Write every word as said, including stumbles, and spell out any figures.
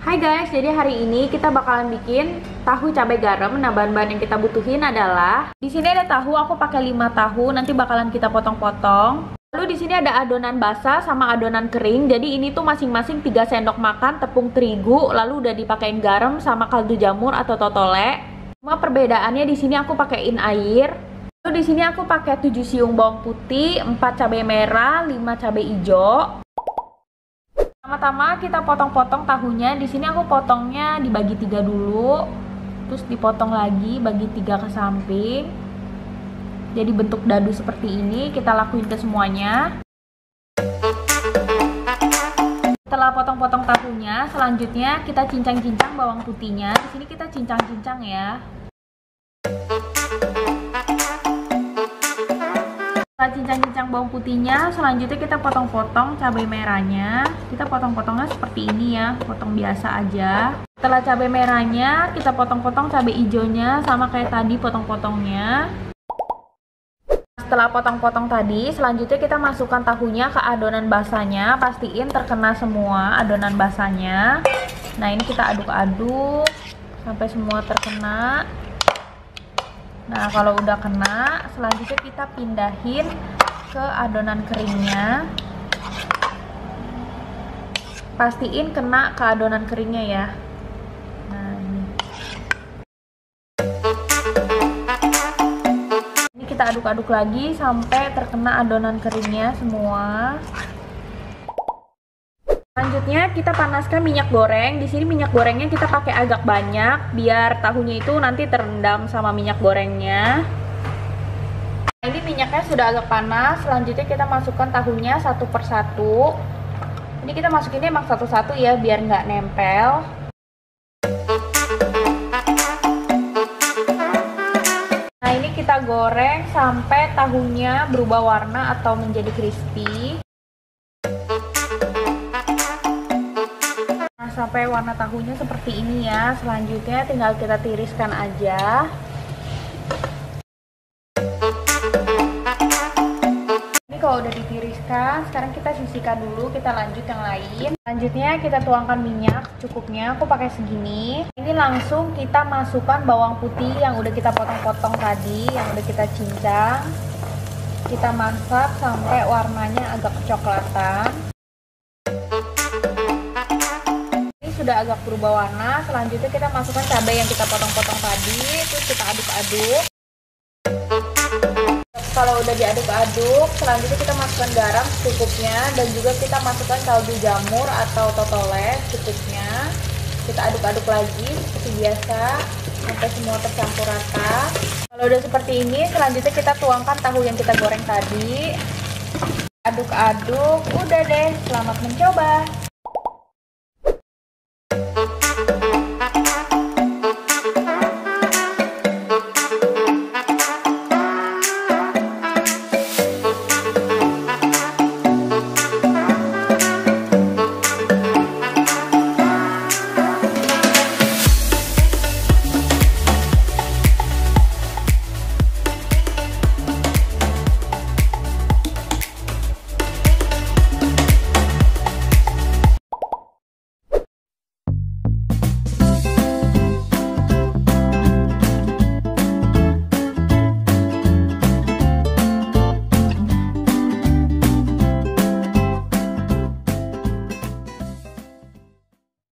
Hai guys, jadi hari ini kita bakalan bikin tahu cabai garam. Nah, bahan-bahan yang kita butuhin adalah di sini ada tahu, aku pakai lima tahu, nanti bakalan kita potong-potong. Lalu di sini ada adonan basah sama adonan kering. Jadi ini tuh masing-masing tiga sendok makan tepung terigu, lalu udah dipakein garam sama kaldu jamur atau totole. Cuma perbedaannya di sini aku pakein air. Lalu di sini aku pakai tujuh siung bawang putih, empat cabai merah, lima cabai hijau. Pertama-tama kita potong-potong tahunya. Di sini aku potongnya dibagi tiga dulu, terus dipotong lagi, bagi tiga ke samping. Jadi bentuk dadu seperti ini. Kita lakuin ke semuanya. Setelah potong-potong tahunya, selanjutnya kita cincang-cincang bawang putihnya. Di sini kita cincang-cincang ya. Setelah cincang-cincang bawang putihnya, selanjutnya kita potong-potong cabai merahnya. Kita potong-potongnya seperti ini ya, potong biasa aja. Setelah cabai merahnya, kita potong-potong cabai hijaunya sama kayak tadi potong-potongnya. Setelah potong-potong tadi, selanjutnya kita masukkan tahunya ke adonan basahnya. Pastiin terkena semua adonan basahnya. Nah, ini kita aduk-aduk sampai semua terkena. Nah, kalau udah kena, selanjutnya kita pindahin ke adonan keringnya. Pastiin kena ke adonan keringnya ya. Nah, ini. Ini kita aduk-aduk lagi sampai terkena adonan keringnya semua. Selanjutnya kita panaskan minyak goreng. Di sini minyak gorengnya kita pakai agak banyak biar tahunya itu nanti terendam sama minyak gorengnya. Nah, ini minyaknya sudah agak panas. Selanjutnya kita masukkan tahunya satu persatu. Ini kita masukinnya emang satu-satu ya biar nggak nempel. Nah, ini kita goreng sampai tahunya berubah warna atau menjadi crispy. Sampai warna tahunya seperti ini ya. Selanjutnya tinggal kita tiriskan aja. Ini kalau udah ditiriskan, sekarang kita sisihkan dulu, kita lanjut yang lain. Selanjutnya kita tuangkan minyak cukupnya, aku pakai segini. Ini langsung kita masukkan bawang putih yang udah kita potong-potong tadi, yang udah kita cincang. Kita masak sampai warnanya agak kecoklatan. Sudah agak berubah warna. Selanjutnya kita masukkan cabai yang kita potong-potong tadi, terus kita aduk-aduk. Kalau udah diaduk-aduk, selanjutnya kita masukkan garam secukupnya dan juga kita masukkan kaldu jamur atau totole secukupnya. Kita aduk-aduk lagi seperti biasa sampai semua tercampur rata. Kalau udah seperti ini, selanjutnya kita tuangkan tahu yang kita goreng tadi. Aduk-aduk, udah deh, selamat mencoba.